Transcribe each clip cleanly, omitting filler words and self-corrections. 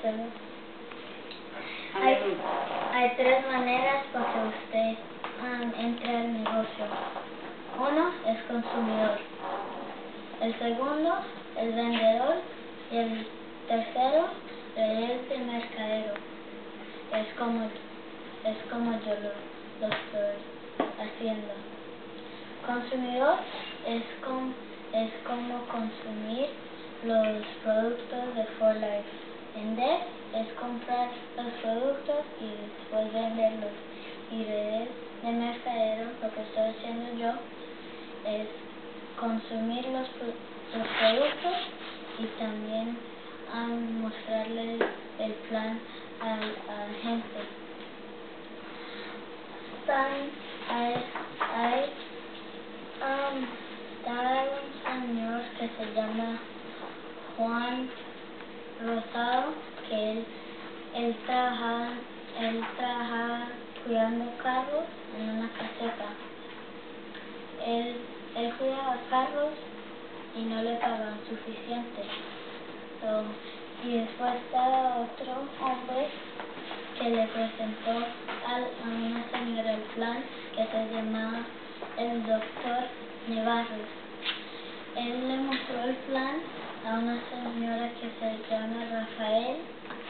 usted. Hay tres maneras para que usted entre al negocio. Uno es consumidor, el segundo es vendedor y el tercero es el mercadero. Es como yo lo estoy haciendo. Consumidor es como consumir los productos de 4Life. Vender es comprar los productos y después venderlos. Y de mercadero, lo que estoy haciendo yo es consumir los productos y también mostrarle el plan a la gente. Está un señor que se llama Juan Rosado, que él trabajaba cuidando carros en una caseta. Él cuidaba carros y no le pagaban suficiente. Y después estaba otro hombre que le presentó a una señora el plan, que se llamaba el doctor Nevarros. Él le mostró el plan a una señora que se llama Rafael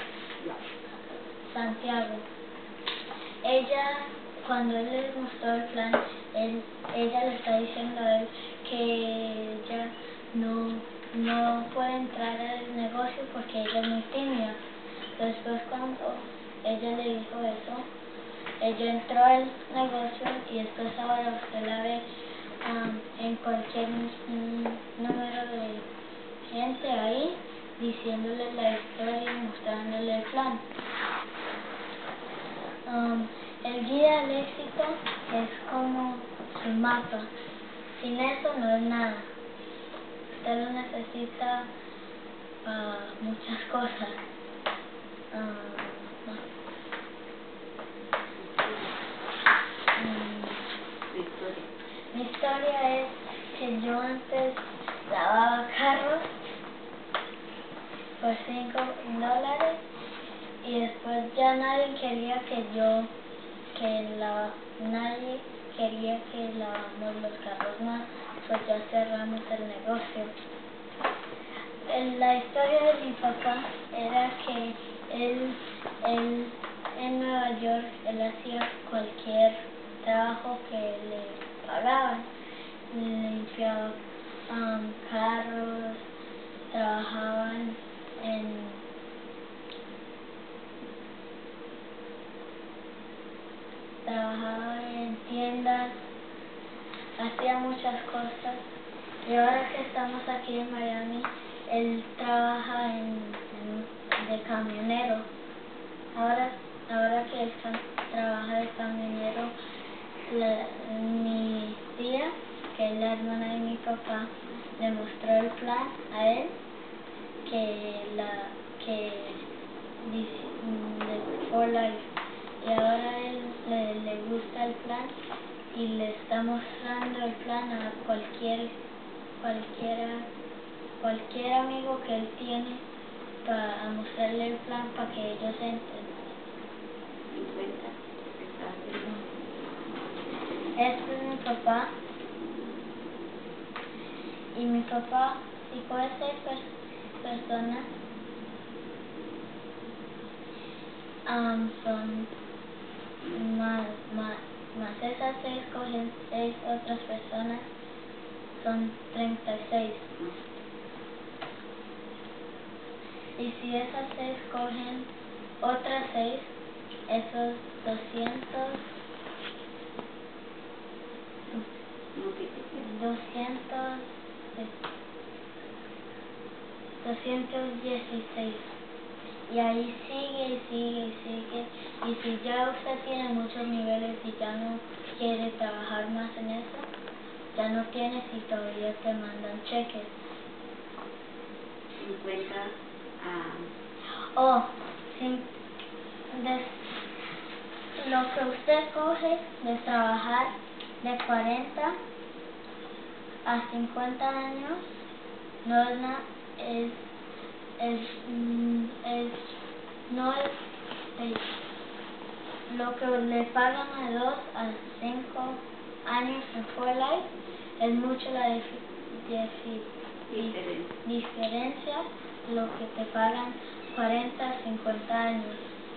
Santiago. Cuando él le mostró el plan, ella le está diciendo a él que ella no puede entrar al negocio porque ella es muy tímida. Después, cuando ella le dijo eso, ella entró al negocio y después ahora usted la ve en cualquier número de gente ahí diciéndole la historia y mostrándole el plan. El guía al éxito es como su mapa. Sin eso no es nada. Usted lo necesita muchas cosas. Mi historia es que yo antes lavaba carros por $5 y después ya nadie quería nadie quería que lavamos los carros más, pues ya cerramos el negocio. La historia de mi papá era que él en Nueva York, él hacía cualquier trabajo que le pagaban. Limpiaba carros, trabajaba en tiendas, hacía muchas cosas. Y ahora que estamos aquí en Miami, él trabaja de camionero. Ahora que él trabaja de camionero, mi tía, que es la hermana de mi papá, le mostró el plan a él de 4Life. Y ahora a él le gusta el plan y le está mostrando el plan a cualquier amigo que él tiene, para mostrarle el plan para que ellos entren. Este es mi papá. Y mi papá, si puede ser personas, son más esas 6 cogen 6 otras personas, son 36. Y si esas 6 cogen otras 6, esos 216. Y ahí sigue y sigue y sigue. Y si ya usted tiene muchos niveles y ya no quiere trabajar más en eso, ya no tienes y todavía te mandan cheques. 50. Lo que usted coge de trabajar de 40 a 50 años no es nada, es no es lo que le pagan a 2 a 5 años en Full es mucho la diferencia lo que te pagan 40 a 50 años.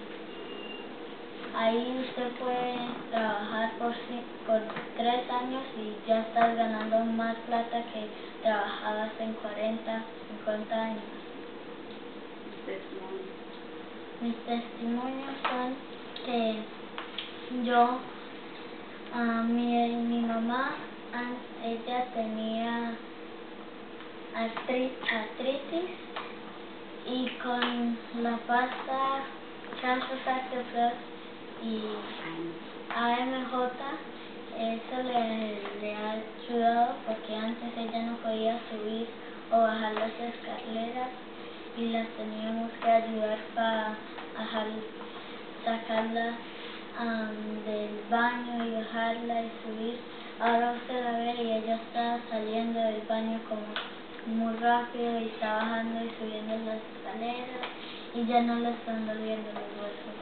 Ahí usted puede trabajar por 3 años y ya estás ganando más plata que trabajabas en 40, 50 años. Mis testimonios son que mi mamá, ella tenía artritis y con la pasta Transfer Factor Plus y AMJ, eso le ha ayudado porque antes ella no podía subir o bajar las escaleras y las teníamos que ayudar para sacarla del baño y bajarla y subir. Ahora usted la ve y ella está saliendo del baño como muy rápido y está bajando y subiendo las escaleras y ya no le están doliendo los huesos.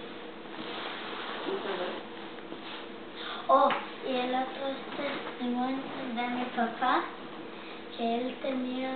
Oh, y el otro testimonio de mi papá, que él tenía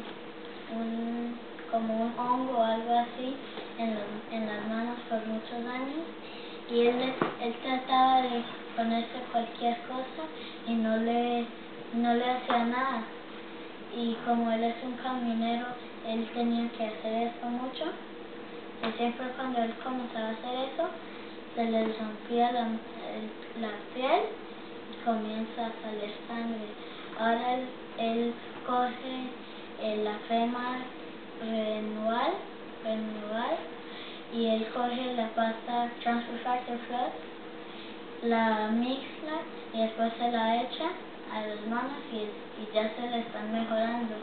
como un hongo o algo así en las manos por muchos años y él trataba de ponerse cualquier cosa y no le hacía nada. Y como él es un camionero, él tenía que hacer eso mucho. Y siempre cuando él comenzaba a hacer eso, se le rompía la piel y comienza a salir sangre. Ahora él coge la crema Renewal y él coge la pasta Transfer Factor Plus, la mezcla y después se la echa a las manos y ya se le están mejorando.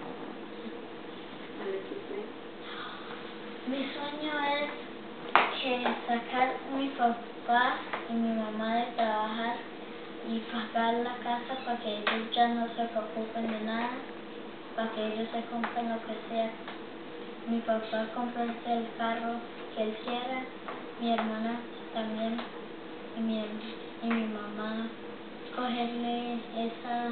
Mi sueño es que sacar a mi papá y mi mamá de trabajar y pagar la casa para que ellos ya no se preocupen de nada, para que ellos se compren lo que sea. Mi papá comprarse el carro que él quiera, mi hermana también y mi mamá cogerle esa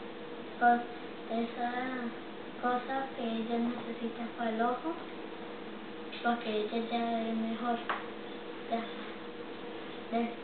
cosa que ella necesita para el ojo, para que ella ya ve mejor. Ya.